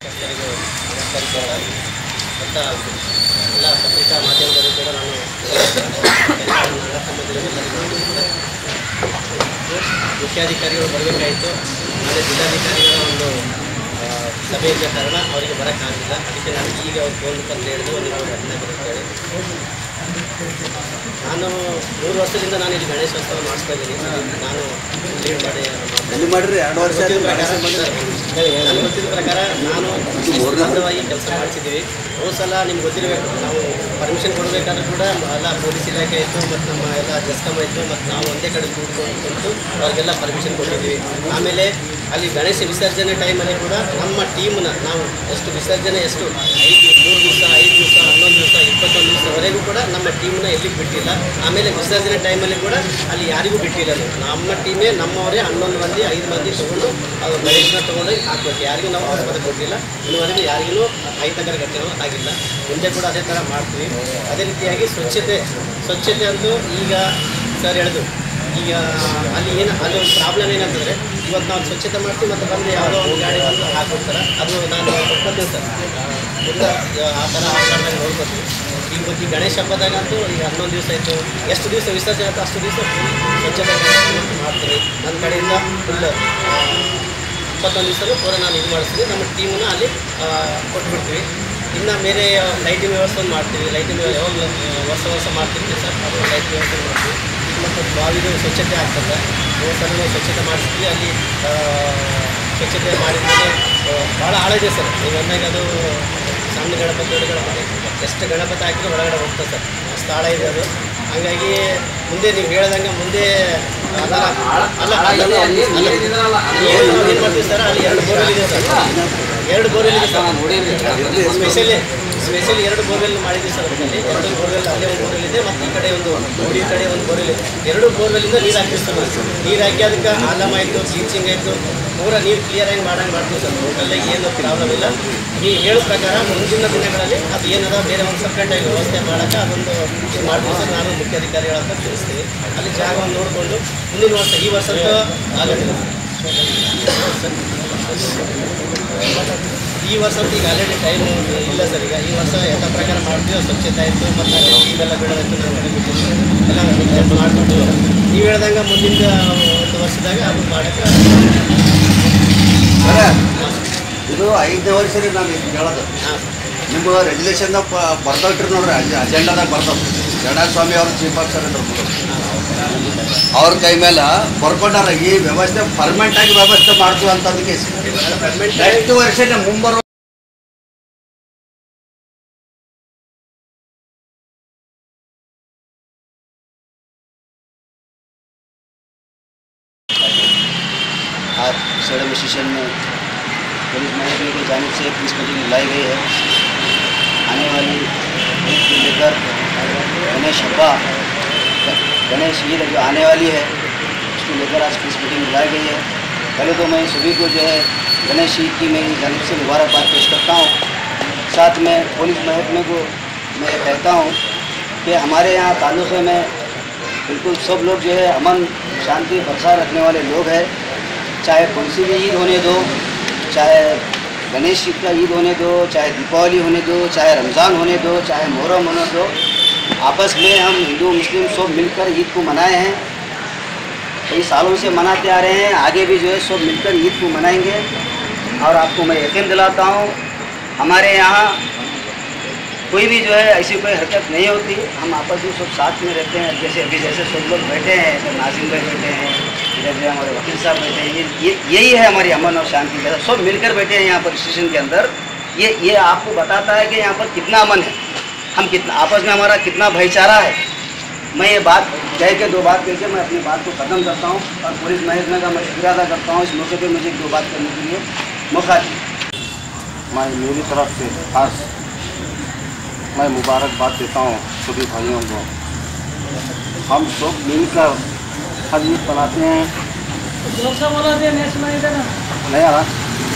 ಎಲ್ಲರಿಗೂ ನಮಸ್ಕಾರ ಮತ್ತು ಎಲ್ಲ ಪತ್ರಿಕಾ ಮಾಧ್ಯಮದಲ್ಲೂ ಕೂಡ ನಾನು ಎಲ್ಲ ಸಂಬಂಧಿಸಿದ ಮುಖ್ಯಾಧಿಕಾರಿಗಳು ಬರಬೇಕಾಯಿತು. ಆದರೆ ಜಿಲ್ಲಾಧಿಕಾರಿಗಳ ಒಂದು ಸಭೆ ಇದ್ದ ಕಾರಣ ಅವರಿಗೆ ಬರೋಕ್ಕಾಗಲಿಲ್ಲ. ಅದಕ್ಕೆ ನಾನು ಈಗ ಅವ್ರು ಫೋನ್ ಬಂದು ಹೇಳಿದ್ರು ನೀವು ಘಟನೆ ಬರುತ್ತೇಳಿ. ನಾನು 3 ವರ್ಷದಿಂದ ನಾನು ಇಲ್ಲಿ ಗಣೇಶೋತ್ಸವ ಮಾಡಿಸ್ತಾ ಇದ್ದೀನಿ. ನಾನು ಲೀಡ್ ಮಾಡಿರಿ 2 ವರ್ಷ ನನಗೆ ಗೊತ್ತಿದ್ದ ಪ್ರಕಾರ ನಾನು ಬದ್ಧವಾಗಿ ಕೆಲಸ ಮಾಡಿಸಿದ್ದೀವಿ. ಹೋದ ಸಲ ನಿಮ್ಗೆ ಗೊತ್ತಿರಬೇಕು, ನಾವು ಪರ್ಮಿಷನ್ ಕೊಡಬೇಕಾದ್ರೂ ಕೂಡ ಎಲ್ಲ ಪೊಲೀಸ್ ಇಲಾಖೆ ಇತ್ತು ಮತ್ತು ನಮ್ಮ ಎಲ್ಲ ಜಸ್ಕಮ್ ಇತ್ತು ಮತ್ತು ನಾವು ಒಂದೇ ಕಡೆ ಕೂತ್ಕೊಂಡು ಅವ್ರಿಗೆಲ್ಲ ಪರ್ಮಿಷನ್ ಕೊಟ್ಟಿದ್ದೀವಿ. ಆಮೇಲೆ ಅಲ್ಲಿ ಗಣೇಶ ವಿಸರ್ಜನೆ ಟೈಮಲ್ಲಿ ಕೂಡ ನಮ್ಮ ಟೀಮ್ನ ನಾವು ಎಷ್ಟು ವಿಸರ್ಜನೆ ಎಷ್ಟು 3 ದಿವಸ 5 ದಿವಸ 11 ದಿವಸ 21 ದಿವಸವರೆಗೂ ಕೂಡ ನಮ್ಮ ಟೀಮ್ನ ಎಲ್ಲಿಗೆ ಬಿಟ್ಟಿಲ್ಲ. ಆಮೇಲೆ ವಿಸರ್ಜನೆ ಟೈಮಲ್ಲಿ ಕೂಡ ಅಲ್ಲಿ ಯಾರಿಗೂ ಬಿಟ್ಟಿಲ್ಲ. ನಮ್ಮ ಟೀಮೇ ನಮ್ಮವರೇ 11 ಮಂದಿ 5 ಮಂದಿ ತೊಗೊಂಡು ಅವ್ರು ಗಣೇಶನ ತೊಗೊಂಡು ಹಾಕ್ಬೇಕು. ಯಾರಿಗೂ ನಾವು ಅವಕಾಶ ಕೊಟ್ಟಿಲ್ಲ. ಇನ್ನುವರೆಗೂ ಯಾರಿಗೂ ಅಹಿತಕರ ಘಟನೆಗಳು ಆಗಿಲ್ಲ. ಮುಂದೆ ಕೂಡ ಅದೇ ಥರ ಮಾಡ್ತೀವಿ. ಅದೇ ರೀತಿಯಾಗಿ ಸ್ವಚ್ಛತೆ ಅಂತೂ ಈಗ ಸರ್ ಹೇಳಿದ್ರು. ಈಗ ಅಲ್ಲಿ ಅಲ್ಲಿ ಒಂದು ಪ್ರಾಬ್ಲಮ್ ಏನಂತಂದರೆ, ಇವತ್ತು ನಾವು ಸ್ವಚ್ಛತೆ ಮಾಡ್ತೀವಿ ಮತ್ತು ಬಂದು ಯಾವುದೋ ಒಂದು ಗಾಡಿ ಬಂದು ಹಾಕ್ಬಿಡ್ತಾರೆ. ಅದು ನಾನು ಒಪ್ಪಂದೆ ಸರ್, ಮುಂದೆ ಆ ಥರ ಆಟಾಡ್ದಾಗ ನೋಡ್ಕೊತೀವಿ. ಈಗ ಈ ಗಣೇಶ ಹಬ್ಬದಾಗಂತೂ ಈಗ 11 ದಿವಸ ಆಯಿತು. ಎಷ್ಟು ದಿವಸ ವಿಸರ್ಜನೆ ಆಯಿತು ಅಷ್ಟು ದಿವಸ ಸ್ವಚ್ಛತೆ ಮಾಡ್ತೀವಿ. ನನ್ನ ಕಡೆಯಿಂದ ಫುಲ್ 21 ದಿವಸನೂ ಪೂರ ನಾನು ಇದು ಮಾಡಿಸ್ತೀವಿ. ನಮ್ಮ ಟೀಮನ್ನು ಅಲ್ಲಿ ಕೊಟ್ಬಿಡ್ತೀವಿ. ಇನ್ನು ಬೇರೆ ಲೈಟಿಂಗ್ ವ್ಯವಸ್ಥೆ ಮಾಡ್ತೀವಿ. ಲೈಟಿಂಗ್ ಯಾವಾಗ ವರ್ಷ ಮಾಡ್ತೀವಿ ಸರ್, ಅದು ಲೈಟಿಂಗ್ ವ್ಯವಸ್ಥೆ ಮಾಡ್ತೀವಿ. ಮತ್ತು ಬಾವಿದು ಸ್ವಚ್ಛತೆ ಆಗ್ತದೆ. ದೇವಸ್ಥಾನ ಸ್ವಚ್ಛತೆ ಮಾಡಿಸ್ತೀವಿ. ಅಲ್ಲಿ ಸ್ವಚ್ಛತೆ ಮಾಡಿದ್ಮೇಲೆ ಭಾಳ ಆಳಿದೆ ಸರ್. ಈಗ ಅಂದಾಗ ಅದು ಸಣ್ಣ ಗಣಪತಿ ದೊಡ್ಡ ಗಣಪತಿ ಎಷ್ಟು ಗಣಪತಿ ಹಾಕಿದ್ರು ಒಳಗಡೆ ಹೋಗ್ತದೆ ಸರ್. ಸ್ಥಳ ಇದೆ ಅದು. ಹಾಗಾಗಿ ಮುಂದೆ ನೀವು ಹೇಳ್ದಂಗೆ ಮುಂದೆ ಏನು ಮಾಡ್ತೀವಿ ಸರ್, ಅಲ್ಲಿ 2 ಬೋರ್ವೆಲ್ ಇದೆ ಸರ್. 2 ಬೋರ್ವೆಲ್ ಇದೆ ಸರ್. ಸ್ಪೆಷಲಿ 2 ಬೋರ್ವೆಲ್ ಮಾಡಿದ್ದೀವಿ ಸರ್. ಅದರಲ್ಲಿ 2 ಬೋರ್ವೆಲ್ ಅಲ್ಲೇ ಒಂದು ಬೋರ್ವೆಲ್ ಇದೆ ಮತ್ತು ಈ ಕಡೆ ಒಂದು ಗುಡಿ ಕಡೆ ಒಂದು ಬೋರ್ವೆಲ್ ಇದೆ. 2 ಬೋರ್ವೆಲ್ಲಿಂದ ನೀರು ಹಾಕ್ತೀವಿ ಸರ್. ನೀರು ಹಾಕಿ ಅದಕ್ಕೆ ಆಲಮ್ ಆಯಿತು, ಬ್ಲೀಚಿಂಗ್ ಆಯಿತು, ಪೂರ ನೀರು ಕ್ಲಿಯರಾಗಿ ಮಾಡ್ತೀವಿ ಸರ್. ಟೋಟಲಾಗಿ ಏನು ಪ್ರಾಬ್ಲಮ್ ಇಲ್ಲ. ನೀವು ಹೇಳೋ ಪ್ರಕಾರ ಮುಂದಿನ ದಿನಗಳಲ್ಲಿ ಅದು ಏನದ ಬೇರೆ ಒಂದು ಸಪ್ರೇಟಾಗಿ ವ್ಯವಸ್ಥೆ ಮಾಡೋಕ್ಕೆ ಅದೊಂದು ಮಾಡ್ತೀವಿ ಸರ್. ನಾನು ಮುಖ್ಯಾಧಿಕಾರಿಗಳಂತ ತಿಳಿಸ್ತೀವಿ. ಅಲ್ಲಿ ಜಾಗವನ್ನು ನೋಡಿಕೊಂಡು ಮುಂದಿನ ವರ್ಷ ಈ ವರ್ಷ ಆಗೋದಿಲ್ಲ. ಈ ವರ್ಷ ಈಗ ಆಲ್ರೆಡಿ ಟೈಮ್ ಇಲ್ಲ ಸರ್. ಈಗ ಈ ವರ್ಷ ಎಲ್ಲ ಪ್ರಕಾರ ಮಾಡ್ತೀವಿ. ಸ್ವಚ್ಛತೆ ಆಯಿತು ಮತ್ತು ಅಲ್ಲಿ ಟೀಮೆಲ್ಲ ಬಿಡೋದಕ್ಕೆ ನಾವು ಎಲ್ಲ ಮಾಡಿಬಿಟ್ಟು ನೀವು ಹೇಳ್ದಂಗೆ ಮುಂದಿನ ಒಂದು ವರ್ಷದಾಗ ಅದು ಮಾಡೋಕ್ಕೆ ಇದು 5ನೇ ವರ್ಷ ನಾನು ಹೇಳೋದು. ನಿಮ್ಮ ರೆಗ್ಯುಲೇಷನ್ದಾಗ ಬರ್ತಾವ್ರಿ ನೋಡ್ರಿ, ಅಜೆಂಡಾದಾಗ ಬರ್ತಾವ. ಜಗನ್ನಾಥ ಅವರು ಚೀಫ್ ಆಫೀಸರ್ ಅವ್ರ ಕೈ ಮೇಲೆ ಬರ್ಕೊಂಡಾರ ಈ ವ್ಯವಸ್ಥೆ ಪರ್ಮನೆಂಟ್ ಆಗಿ ವ್ಯವಸ್ಥೆ ಮಾಡ್ತೀವಿ ಅಂತದಕ್ಕೆ. ನೆಕ್ಸ್ಟ್ ವರ್ಷ ಮುಂಬರುವ आज सड़क स्टेशन में पुलिस महकमे की जानिब से पुलिस मीटिंग बुलाई गई है। आने वाली ईद को लेकर गणेश ईद जो आने वाली है उसको लेकर आज पुलिस मीटिंग बुलाई गई है। पहले तो मैं सभी को जो है गणेश ईद की मेरी जानिब से मुबारकबाद पेश करता हूँ। साथ में पुलिस महकमे को मैं कहता हूँ कि हमारे यहाँ तालुक़े में बिल्कुल सब लोग जो है अमन शांति बरकरार रखने वाले लोग हैं। चाहे कौन सी भी ईद होने दो, चाहे गणेश ईद का ईद होने दो, चाहे दीपावली होने दो, चाहे रमज़ान होने दो, चाहे मुहर्रम होने दो, आपस में हम हिंदू मुस्लिम सब मिलकर ईद को मनाए हैं। कई सालों से मनाते आ रहे हैं, आगे भी जो है सब मिलकर ईद को मनाएंगे। और आपको मैं यकीन दिलाता हूँ हमारे यहाँ कोई भी जो है ऐसी कोई हरकत नहीं होती। हम आपस में सब साथ में रहते हैं। जैसे सब लोग बैठे हैं, नाजिम भाई बैठे हैं, इधर जो हमारे वकील साहब बैठे हैं, यही है हमारी अमन और शांति। सब मिलकर बैठे हैं यहाँ पर स्टेशन के अंदर। ये आपको बताता है कि यहाँ पर कितना अमन है, हम कितना आपस में हमारा कितना भाईचारा है। मैं ये बात कह के 2 बात कह के मैं अपनी बात को ख़त्म करता हूँ और पुलिस महकमे का मैं शुक्रिया अदा करता हूँ इस मौके पर मुझे 2 बात करने के लिए मौका दिया। मेरी तरफ से खास मैं मुबारकबाद देता हूँ सभी भाइयों को। हम सब मिलकर हर ईद मनाते हैं। नहीं आ रहा,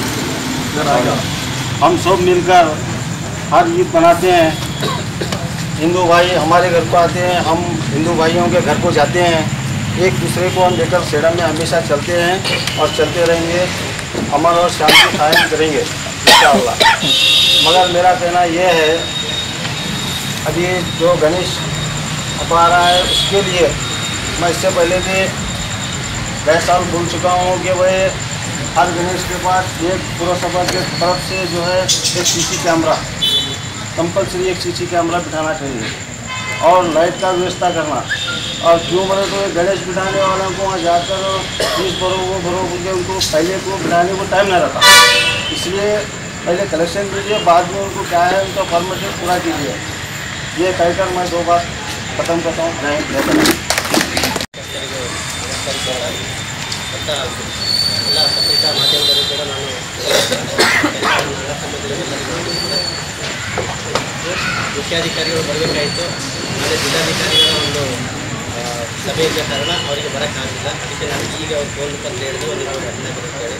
हम सब मिलकर हर ईद मनाते हैं। हिंदू भाई हमारे घर को आते हैं, हम हिंदू भाइयों के घर को जाते हैं। एक दूसरे को हम लेकर सेडम में हमेशा चलते हैं और चलते रहेंगे। अमन और शांति कायम करेंगे। इंशाअल्लाह। मगर मेरा कहना ये है, अभी जो गणेश आ रहा है उसके लिए मैं इससे पहले भी कई साल बोल चुका हूँ कि वह हर गणेश के पास एक पुरसभा के तरफ से जो है एक सीसी कैमरा, कंपलसरी एक सीसी कैमरा बिठाना चाहिए और लाइट का व्यवस्था करना। और क्यों बोले तो गणेश बिठाने वालों को वहाँ जाकर फीस भरो वो भरो बोलकर उनको पहले को बिठाने को टाइम नहीं रहता, इसलिए पहले कलेक्शन कीजिए, बाद में उनको क्या है उनका फॉर्मेलिटी पूरा कीजिए। ये कहकर मैं 2 बात खत्म करता हूँ। ಎಲ್ಲ ಪತ್ರಿಕಾ ಮಾಧ್ಯಮದಲ್ಲೂ ಕೂಡ ನಾನು ಮುಖ್ಯಾಧಿಕಾರಿಗಳು ಬರಬೇಕಾಯಿತು, ನಾಳೆ ಜಿಲ್ಲಾಧಿಕಾರಿಗಳ ಒಂದು ಸಭೆ ಇದ್ದ ಕಾರಣ ಅವರಿಗೆ ಬರೋಕ್ಕಾಗಲಿಲ್ಲ. ಅದಕ್ಕೆ ನಾನು ಈಗ ಅವ್ರು ಫೋನ್ ಅಂತ ಹೇಳಿದ್ರು ನೀವು ಘಟನೆ ಬರುತ್ತೇಳಿ.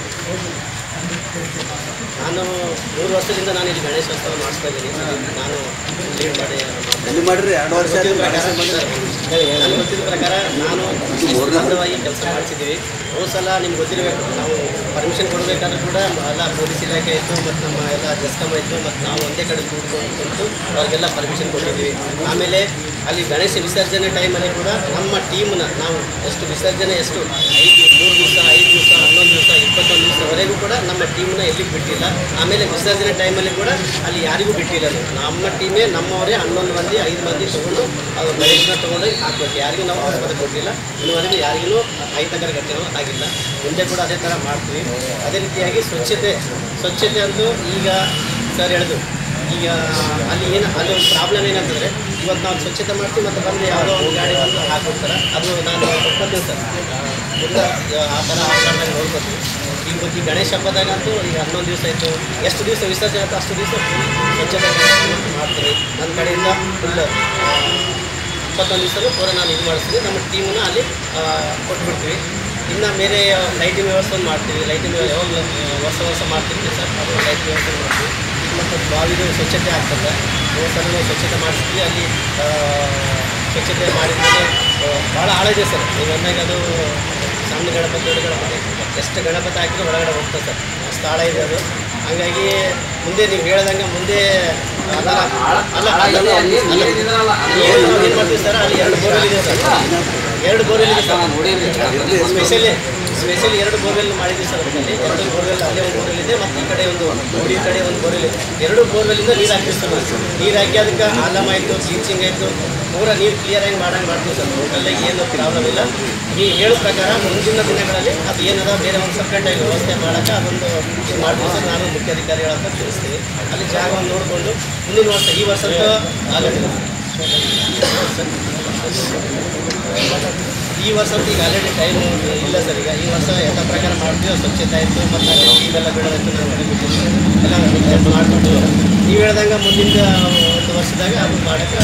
ನಾನು 3 ವರ್ಷದಿಂದ ನಾನು ಇಲ್ಲಿ ಗಣೇಶೋತ್ಸವ ಮಾಡಿಸ್ತಾ ಇದ್ದೀನಿ. ನಾನು ಲೀಡ್ ಮಾಡಿರಿ 2 ವರ್ಷ ನನಗೆ ಗೊತ್ತಿದ್ದ ಪ್ರಕಾರ ನಾನು ಬದ್ಧವಾಗಿ ಕೆಲಸ ಮಾಡಿಸಿದ್ದೀವಿ. ಹೋದ ಸಲ ನಿಮ್ಗೆ ಗೊತ್ತಿರಬೇಕು, ನಾವು ಪರ್ಮಿಷನ್ ಕೊಡಬೇಕಾದ್ರೂ ಕೂಡ ಎಲ್ಲ ಪೊಲೀಸ್ ಇಲಾಖೆ ಇತ್ತು ಮತ್ತು ನಮ್ಮ ಎಲ್ಲ ಜಸ್ಕಮ್ ಇತ್ತು ಮತ್ತು ನಾವು ಒಂದೇ ಕಡೆ ಕೂತ್ಕೊಂಡು ಅವ್ರಿಗೆಲ್ಲ ಪರ್ಮಿಷನ್ ಕೊಟ್ಟಿದ್ದೀವಿ. ಆಮೇಲೆ ಅಲ್ಲಿ ಗಣೇಶ ವಿಸರ್ಜನೆ ಟೈಮಲ್ಲಿ ಕೂಡ ನಮ್ಮ ಟೀಮ್ನ ನಾವು ಎಷ್ಟು ವಿಸರ್ಜನೆ ಎಷ್ಟು 3 ದಿವಸ 5 ದಿವಸ 11 ದಿವಸ 21 ದಿವಸವರೆಗೂ ಕೂಡ ನಮ್ಮ ಟೀಮ್ನ ಎಲ್ಲಿಗೆ ಬಿಟ್ಟಿಲ್ಲ. ಆಮೇಲೆ ವಿಸರ್ಜನೆ ಟೈಮಲ್ಲಿ ಕೂಡ ಅಲ್ಲಿ ಯಾರಿಗೂ ಬಿಟ್ಟಿಲ್ಲ. ನಮ್ಮ ಟೀಮೇ ನಮ್ಮವರೇ 11 ಮಂದಿ 5 ಮಂದಿ ತೊಗೊಂಡು ಅವ್ರು ಗಣೇಶನ ತೊಗೊಂಡು ಹಾಕ್ಬೇಕು. ಯಾರಿಗೂ ನಾವು ಅವಕಾಶ ಕೊಟ್ಟಿಲ್ಲ, ಇನ್ನುವರೆಗೂ ಯಾರಿಗೂ ಅಹಿತಕರ ಘಟನೆಗಳು ಆಗಿಲ್ಲ. ಮುಂದೆ ಕೂಡ ಅದೇ ಥರ ಮಾಡ್ತೀವಿ. ಅದೇ ರೀತಿಯಾಗಿ ಸ್ವಚ್ಛತೆ ಅಂತೂ ಈಗ ಸರ್ ಹೇಳಿದ್ರು, ಈಗ ಅಲ್ಲಿ ಅಲ್ಲಿ ಒಂದು ಪ್ರಾಬ್ಲಮ್ ಏನಂತಂದರೆ, ಇವತ್ತು ನಾವು ಸ್ವಚ್ಛತೆ ಮಾಡ್ತೀವಿ ಮತ್ತು ಬಂದು ಯಾವುದೋ ಒಂದು ಗಾಡಿ ಬಂದು ಹಾಕ್ಬಿಡ್ತಾರೆ. ಅದು ನಾನು ಒಪ್ಪಂದೆ ಸರ್, ಮುಂದೆ ಆ ಥರ ಆಗ್ಲಾರ್ದಂಗೆ ನೋಡ್ಕೊತೀವಿ. ಈ ಗಣೇಶ ಹಬ್ಬದಾಗಂತೂ ಈಗ 11 ದಿವಸ ಆಯಿತು, ಎಷ್ಟು ದಿವಸ ವಿಸರ್ಜನೆ ಆಯಿತು ಅಷ್ಟು ದಿವಸ ಸ್ವಚ್ಛತೆ ಮಾಡ್ತೀವಿ. ನನ್ನ ಕಡೆಯಿಂದ ಫುಲ್ 21 ದಿವಸನೂ ಪೂರ ನಾನು ಇದು ಮಾಡಿಸ್ತೀವಿ. ನಮ್ಮ ಟೀಮನ್ನ ಅಲ್ಲಿ ಕೊಟ್ಬಿಡ್ತೀವಿ. ಇನ್ನು ಬೇರೆ ಲೈಟಿಂಗ್ ವ್ಯವಸ್ಥೆ ಮಾಡ್ತೀವಿ. ಲೈಟಿಂಗ್ ಯಾವಾಗ ವರ್ಷ ಮಾಡ್ತಿರ್ತೀವಿ ಸರ್, ಅದು ಲೈಟಿಂಗ್ ವ್ಯವಸ್ಥೆ ಮಾಡ್ತೀವಿ. ಮತ್ತು ಬಾವಿದು ಸ್ವಚ್ಛತೆ ಆಗ್ತದೆ. ಸಲ ಸ್ವಚ್ಛತೆ ಮಾಡಿಸ್ತೀವಿ. ಅಲ್ಲಿ ಸ್ವಚ್ಛತೆ ಮಾಡಿದ್ಮೇಲೆ ಭಾಳ ಆಳಿದೆ ಸರ್. ಈಗ ಒಮ್ಮೆಗೆ ಅದು ಸಣ್ಣ ಗಣಪತಿ ದೊಡ್ಡ ಗಣಪತಿ ಎಷ್ಟು ಗಣಪತಿ ಹಾಕಿದ್ರು ಹೊರಗಡೆ ಹೋಗ್ತದೆ ಸರ್, ಅಷ್ಟು ಆಳ ಇದೆ ಅದು. ಹಾಗಾಗಿ ಮುಂದೆ ನೀವು ಹೇಳ್ದಂಗೆ ಮುಂದೆ ಏನು ಮಾಡ್ತೀವಿ ಸರ್, ಅಲ್ಲಿ 2 ಬೋರ್ವೆಲ್ ಇದೆ ಸರ್. 2 ಬೋರ್ವೆಲ್ ಇದೆ ಸರ್. ಸ್ಪೆಷಲಿ 2 ಬೋರ್ವೆಲ್ ಮಾಡಿದ್ದೀವಿ ಸರ್. ಅದರಲ್ಲಿ 2 ಬೋರ್ವೆಲ್, ಅಲ್ಲೇ ಒಂದು ಬೋರ್ವೆಲ್ ಇದೆ ಮತ್ತು ಈ ಕಡೆ ಒಂದು ಬೋರ್ವೆಲ್ ಇದೆ. 2 ಬೋರ್ವೆಲ್ಲಿಂದ ನೀರು ಹಾಕ್ತೀವಿ ಸರ್. ನೀರು ಹಾಕಿ ಅದಕ್ಕೆ ಆಲಮ್ ಆಯಿತು, ಬ್ಲೀಚಿಂಗ್ ಆಯಿತು, ಪೂರ ನೀರು ಕ್ಲಿಯರಾಗಿ ಮಾಡ್ತೀವಿ ಸರ್. ಟೋಟಲಾಗಿ ಏನು ಪ್ರಾಬ್ಲಮ್ ಇಲ್ಲ. ನೀವು ಹೇಳೋ ಪ್ರಕಾರ ಮುಂದಿನ ದಿನಗಳಲ್ಲಿ ಅದು ಏನದ ಬೇರೆ ಒಂದು ಸಪ್ರೇಟಾಗಿ ವ್ಯವಸ್ಥೆ ಮಾಡೋಕ್ಕೆ ಅದೊಂದು ಮಾಡ್ತೀವಿ ಸರ್. ನಾನು ಮುಖ್ಯಾಧಿಕಾರಿಗಳಂತ ತಿಳಿಸ್ತೀನಿ. ಅಲ್ಲಿ ಜಾಗವನ್ನು ನೋಡಿಕೊಂಡು ಮುಂದಿನ ವರ್ಷ, ಈ ವರ್ಷ ಆಗೋದಿಲ್ಲ ಈ ವರ್ಷ ಅಂತ ಈಗ ಆಲ್ರೆಡಿ ಟೈಮ್ ಇಲ್ಲ ಸರ್. ಈಗ ಈ ವರ್ಷ ಎಲ್ಲ ಪ್ರಕಾರ ಮಾಡ್ತೀವಿ. ಸ್ವಚ್ಛತೆ ಆಯಿತು ಮತ್ತು ಅಲ್ಲಿ ಟೀಮೆಲ್ಲ ಬಿಡೋದಾಯ್ತು, ನಾವು ಬಿಟ್ಟಿದ್ದೀವಿ ಎಲ್ಲ ವಿಚಾರ ಮಾಡಿಬಿಟ್ಟು ನೀವು ಹೇಳ್ದಂಗೆ ಮುಂದಿನ 1 ವರ್ಷದಾಗ ಅದು ಮಾಡೋಕ್ಕೆ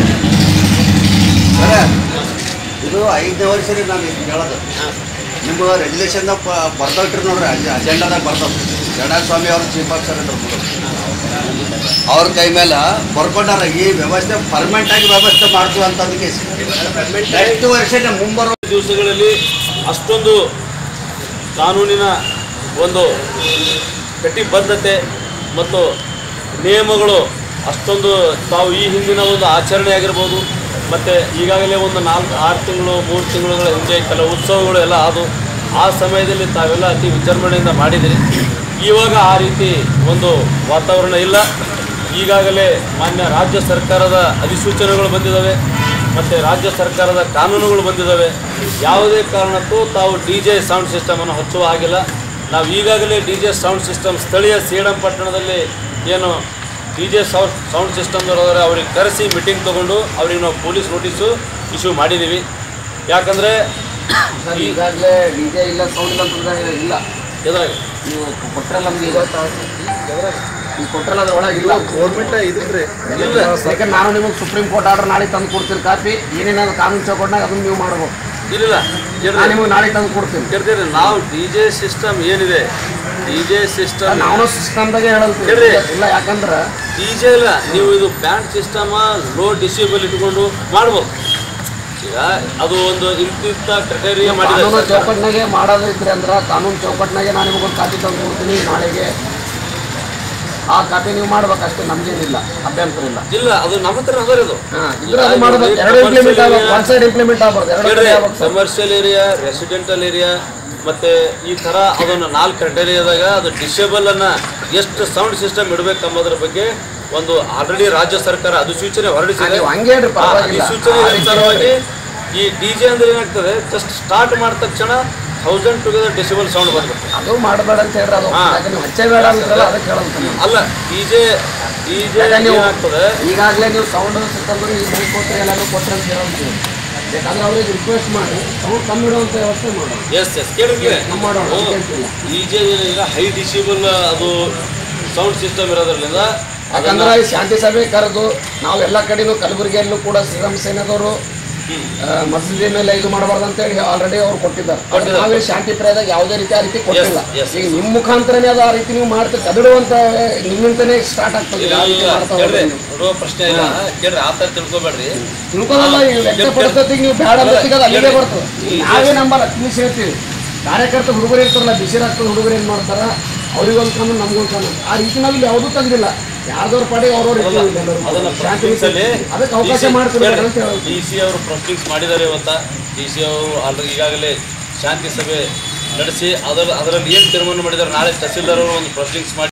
ಇದು 5ನೇ ವರ್ಷ ನಾನು ಇದು ಹೇಳೋದು. ನಿಮ್ಮ ರೆಗ್ಯುಲೇಷನ್ದಾಗ ಬರ್ದಲ್ಟ್ರಿ ನೋಡ್ರಿ, ಅಜೆಂಡಾದಾಗ ಬರ್ತಾವೆ. ಸ್ವಾಮಿ ಅವರು ಚೀಫ್ ಆಫೀಸರ್ ಅವ್ರ ಕೈ ಮೇಲೆ ಬರ್ಕೊಂಡಾರ ಈ ವ್ಯವಸ್ಥೆ ಪರ್ಮನೆಂಟಾಗಿ ವ್ಯವಸ್ಥೆ ಮಾಡ್ತೀವಿ ಅಂತಂದಕ್ಕೆ ನೆಕ್ಸ್ಟ್ ವರ್ಷ ಮುಂಬರುವ ದಿವಸಗಳಲ್ಲಿ ಅಷ್ಟೊಂದು ಕಾನೂನಿನ ಒಂದು ಕಟಿಬದ್ಧತೆ ಮತ್ತು ನಿಯಮಗಳು ಅಷ್ಟೊಂದು ತಾವು ಈ ಹಿಂದಿನ ಒಂದು ಆಚರಣೆ ಆಗಿರ್ಬೋದು, ಮತ್ತು ಈಗಾಗಲೇ ಒಂದು 4-6 ತಿಂಗಳು 3 ತಿಂಗಳುಗಳ ಹಿಂದೆ ಕೆಲವು ಉತ್ಸವಗಳು ಎಲ್ಲ ಅದು ಆ ಸಮಯದಲ್ಲಿ ತಾವೆಲ್ಲ ಅತಿ ವಿಜೃಂಭಣೆಯಿಂದ ಮಾಡಿದಿರಿ. ಇವಾಗ ಆ ರೀತಿ ಒಂದು ವಾತಾವರಣ ಇಲ್ಲ. ಈಗಾಗಲೇ ಮಾನ್ಯ ರಾಜ್ಯ ಸರ್ಕಾರದ ಅಧಿಸೂಚನೆಗಳು ಬಂದಿದ್ದಾವೆ ಮತ್ತು ರಾಜ್ಯ ಸರ್ಕಾರದ ಕಾನೂನುಗಳು ಬಂದಿದ್ದಾವೆ. ಯಾವುದೇ ಕಾರಣಕ್ಕೂ ತಾವು DJ ಸೌಂಡ್ ಸಿಸ್ಟಮನ್ನು ಹಚ್ಚುವ ಹಾಗಿಲ್ಲ. ನಾವು ಈಗಾಗಲೇ DJ ಸೌಂಡ್ ಸಿಸ್ಟಮ್ ಸ್ಥಳೀಯ ಸೇಡಂ ಪಟ್ಟಣದಲ್ಲಿ ಏನು DJ ಸೌಂಡ್ ಸಿಸ್ಟಮ್ದವ್ರು ಅವ್ರಿಗೆ ಕರೆಸಿ ಮೀಟಿಂಗ್ ತೊಗೊಂಡು ಅವ್ರಿಗೆ ನಾವು ಪೊಲೀಸ್ ನೋಟಿಸು ಇಶ್ಯೂ ಮಾಡಿದ್ದೀವಿ. ಯಾಕಂದರೆ ಈಗಾಗಲೇ DJ ಇಲ್ಲ ಸೌಂಡ್ ಇಲ್ಲ ಎದುರಾಗ ನೀವು ಕೊಟ್ಟರಲ್ಲ ನಮಗೆ ನೀವು ಕೊಟ್ಟರಲ್ಲ ಅದ್ರೊಳಗೆ ಇಲ್ಲ ಗೌರ್ಮೆಂಟ್ ಇದ್ರಿ. ಯಾಕಂದ್ರೆ ನಾನು ನಿಮಗೆ ಸುಪ್ರೀಂ ಕೋರ್ಟ್ ಆರ್ಡರ್ ನಾಳೆ ತಂದು ಕೊಡ್ತೀನಿ ಕಾಪಿ. ಏನೇನಾದ್ರು ಕಾನೂನು ಚೌಕಟ್ನಾಗ ಅದನ್ನು ನೀವು ಮಾಡ್ಬೋದು. ಇಲ್ಲ ನಾನು ನಿಮಗೆ ನಾಳೆ ತಂದು ಕೊಡ್ತೀನಿ. ಕೇಳ್ತೀರಿ, ನಾವು DJ ಸಿಸ್ಟಮ್ ಏನಿದೆ DJ ಸಿಸ್ಟಮ್ ನಾವು ಸಿಸ್ಟಮ್ದಾಗೆ ಹೇಳಲ್ತೀವಿ ಇಲ್ಲ. ಯಾಕಂದ್ರೆ DJ ಇಲ್ಲ, ನೀವು ಇದು ಬ್ಯಾಂಡ್ ಸಿಸ್ಟಮ ಲೋ ಡಿಸಿಬಲ್ ಇಟ್ಕೊಂಡು ಮಾಡ್ಬೋದು. ಈಗ ಅದು ಒಂದು ಇಂತಿಂಥ ಕ್ರೈಟೇರಿಯಾ ಕಾನೂನು ಚೌಕಟ್ನಾಗೆ ಮಾಡೋದು ಇದ್ರೆ ಅಂದ್ರೆ ಕಾನೂನು ಚೌಕಟ್ನಾಗೆ ನಾನು ನಿಮಗೊಂದು ಕಾಪಿ ತಂದು ಕೊಡ್ತೀನಿ ನಾಳೆಗೆ. ಆ ಕಾಪಿ ನೀವು ಮಾಡ್ಬೇಕಷ್ಟೇ, ನಮ್ಗೇನಿಲ್ಲ, ಅಭ್ಯಂತರ ಇಲ್ಲ. ಇಲ್ಲ, ಅದು ನಮ್ಮ ಹತ್ರ ಅದರ ಇದು ಇದ್ರೆ ಅದು ಮಾಡ್ಬೇಕು. ಎರಡು ಇಂಪ್ಲಿಮೆಂಟ್ ಆಗ್ಬೇಕು, ಒನ್ ಸೈಡ್ ಇಂಪ್ಲಿಮೆಂಟ್ ಆಗ್ಬಾರ್ದು, ಎರಡು ಕಮರ್ಷಿಯಲ್ ಏರಿಯಾ, ರೆಸಿಡೆಂಟಲ್ ಏರಿಯಾ ಮತ್ತೆ ಈ ತರ ಅದನ್ನು 4 ಕ್ರೈಟೇರಿಯಾದಾಗ ಅದು ಡಿಸೇಬಲ್ ಅನ್ನ ಎಷ್ಟು ಸೌಂಡ್ ಸಿಸ್ಟಮ್ ಇಡಬೇಕು ಅನ್ನೋದ್ರ ಬಗ್ಗೆ ಒಂದು ಆಲ್ರೆಡಿ ರಾಜ್ಯ ಸರ್ಕಾರ ಅಧಿಸೂಚನೆ ಹೊರಡಿಸಿದೆ. ಅಧಿಸೂಚನೆ ಅನುಸಾರವಾಗಿ ಈ ಡಿಜೆ ಅಂದ್ರೆ ಏನಾಗ್ತದೆ, ಜಸ್ಟ್ ಸ್ಟಾರ್ಟ್ ಮಾಡಿದ ತಕ್ಷಣ 1000 ಟುಗೆದರ್ ಡೆಸಿಬಲ್ ಸೌಂಡ್ ಬಂದ್ಬಿಟ್ಟು ಅದು ಮಾಡಬೇಡ ಅಂತ ಹೇಳ್ರಿ. ಅದು ಹಚ್ಚಬೇಡ ಅಂತಲ್ಲ, ಅದಕ್ಕೆ ಹೇಳೋದು ಅಲ್ಲ. ಡಿಜೆ ಏನಾಗ್ತದೆ, ಈಗಾಗಲೇ ನೀವು ಸೌಂಡ್ ಸಿಸ್ಟಮ್ ಈ ಕೊಟ್ಟರೆ ಎಲ್ಲಾನು ಕೊಟ್ಟರೆ ಅಂತ ಹೇಳೋದು. ಯಾಕಂದ್ರೆ ಅವ್ರಿಗೆ ರಿಕ್ವೆಸ್ಟ್ ಮಾಡಿ ಸೌಂಡ್ ಕಮ್ಮಿ ಇಡುವಂಥ ವ್ಯವಸ್ಥೆ ಮಾಡೋದು. ಎಸ್ ಡಿಜೆ ಈಗ ಹೈ ಡಿಸಿಬಲ್ ಅದು ಸೌಂಡ್ ಸಿಸ್ಟಮ್ ಇರೋದ್ರಿಂದ, ಯಾಕಂದ್ರೆ ಈ ಶಾಂತಿ ಸಭೆ ಕರೆದು ನಾವು ಎಲ್ಲ ಕಡೆನೂ ಕಲಬುರಗಿಯಲ್ಲೂ ಕೂಡ ಶ್ರೀರಾಮ್ ಸೇನೆದವರು ಮಸೀದಿ ಮೇಲೆ ಇದು ಮಾಡಬಾರ್ದು ಅಂತೇಳಿ ಆಲ್ರೆಡಿ ಅವ್ರು ಕೊಟ್ಟಿದ್ದಾರೆ. ನಾವೇ ಶಾಂತಿ ಪ್ರೇದಾಗ ಯಾವುದೇ ರೀತಿ ಆ ರೀತಿ ಕೊಟ್ಟಿಲ್ಲ. ಈಗ ನಿಮ್ಮ ಮುಖಾಂತರನೇ ಅದು ಆ ರೀತಿ ನೀವು ಮಾಡ್ತೀವಿ ಕದಡುವಂತ ನಿಮ್ಮಿಂದನೇ ಸ್ಟಾರ್ಟ್ ಆಗ್ತದೆ. ಪ್ರಶ್ನೆ ಇಲ್ಲ ಕೇಳ್ರಿ, ಆ ಥರ ತಿಳ್ಕೊಬೇಡ್ರಿ. ತಿಳ್ಕೊಳ್ಳಲ್ಲ, ಈಗ ವ್ಯಕ್ತಪಡಿಸೋದಿಗೆ ನೀವು ಬೇಡ ಅನ್ನೋದಿಗೆ ಅದು ಅಲ್ಲಿಗೆ ಬರ್ತದೆ. ನಾವೇ ನಂಬಲ್ಲ, ತಿಳಿಸಿ ಹೇಳ್ತೀವಿ. ಕಾರ್ಯಕರ್ತ ಹುಡುಗರು ಇರ್ತಾರಲ್ಲ, ಬಿಸಿ ರಕ್ತದ ಹುಡುಗರು ಏನು ಮಾಡ್ತಾರ, ಅವ್ರಿಗೊಂದು ಕಾನೂನು ನಮ್ಗೊಂದು ಕಾನೂನು, ಆ ರೀತಿ ನಾವು ಇಲ್ಲಿ ಯಾವುದೂ ತಂದಿಲ್ಲ. ಯಾರ್ದವ್ರ ಪಾಡಿಗೆ ಅವ್ರವ್ರು ಅದಕ್ಕೆ ಅವಕಾಶ ಮಾಡ್ಕೊಡ್ತಾರೆ ಅಂತ ಹೇಳಿ DC ಅವರು ಪ್ರೊಸೀಡಿಂಗ್ಸ್ ಮಾಡಿದ್ದಾರೆ. ಇವತ್ತ DC ಅವರು ಆಲ್ರೆಡಿ ಈಗಾಗಲೇ ಶಾಂತಿ ಸಭೆ ನಡೆಸಿ ಅದರಲ್ಲಿ ಏನು ತೀರ್ಮಾನ ಮಾಡಿದ್ದಾರೆ, ನಾಳೆ ತಹಸೀಲ್ದಾರ್ ಅವರು ಒಂದು ಪ್ರೊಸೀಡಿಂಗ್ಸ್ ಮಾಡಿ